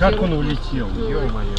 Как он улетел? Ё-моё.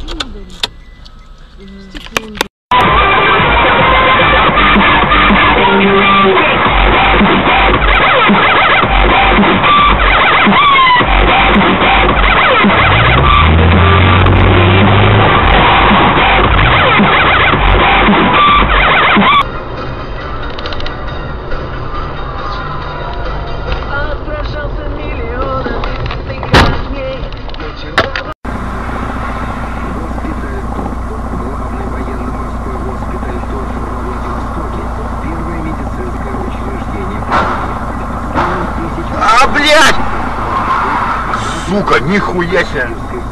Сука, нихуя себе!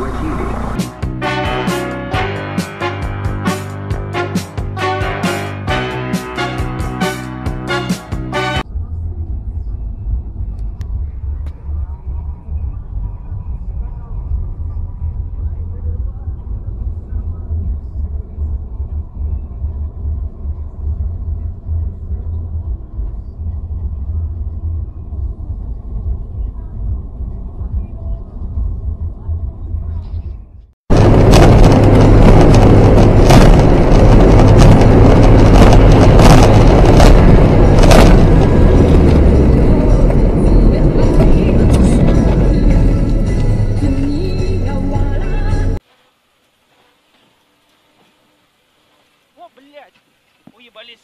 Блять, уебались.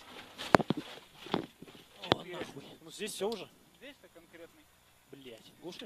О, нахуй. Ну здесь все уже. Здесь-то конкретный. Блять, глуши.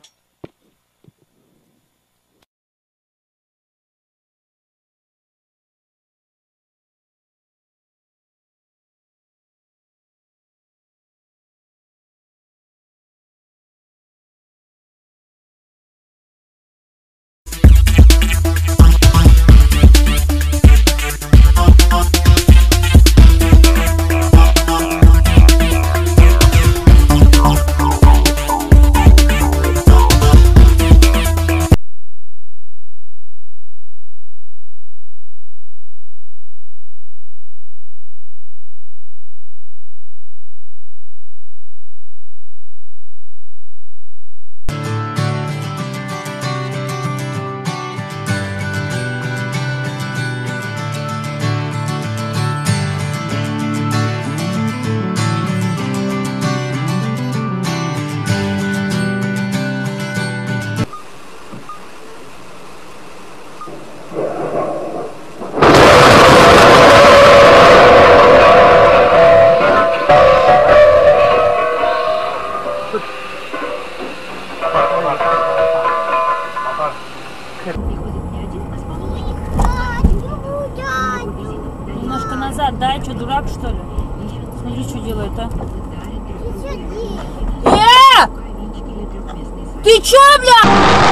Немножко назад, дай, что, дурак, что ли? Смотри, что делает, а? Ты чё, бля?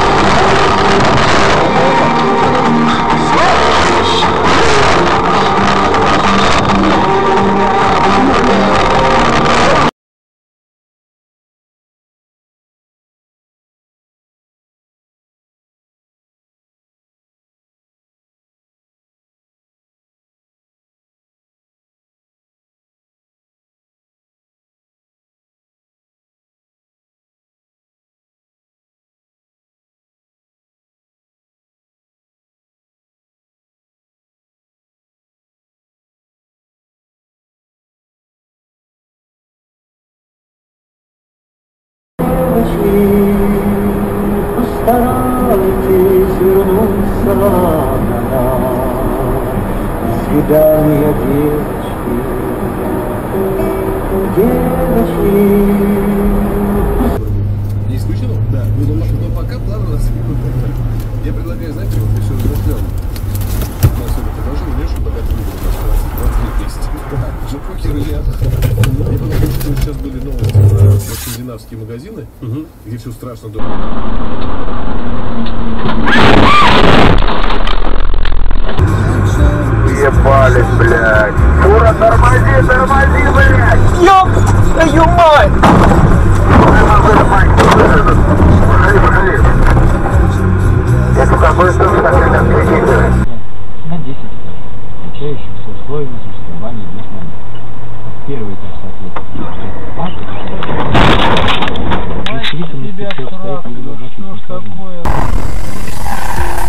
Постарайтесь вернуться на свидание, девочки. Не исключено? Да. Но пока план у нас не. Я предлагаю, знаете, вот все размышленно. На особо предложение, мне очень богатый выбор. 20 10. Же покер или я потому что сейчас были новости про скандинавские магазины, где все страшно дорого. Ебались, блядь. Фура, тормози, тормози, блядь. Ёб твою мать! Пошли. Я только быстро на 10 отличающихся условиями существования местного. Первый этаж соответствует парку. Ребят, что ж такое?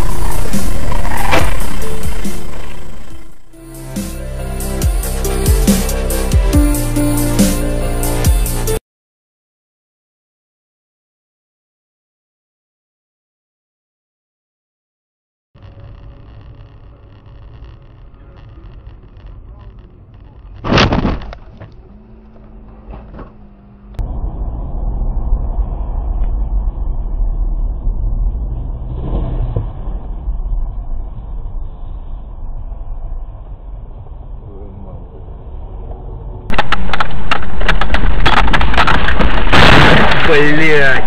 Блять!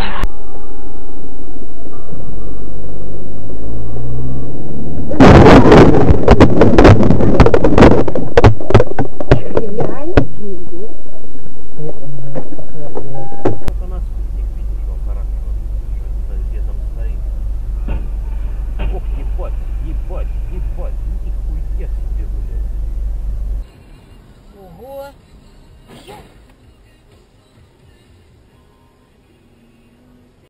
Ох, ебать, ебать, ебать, нихуя себе, блядь. Ого.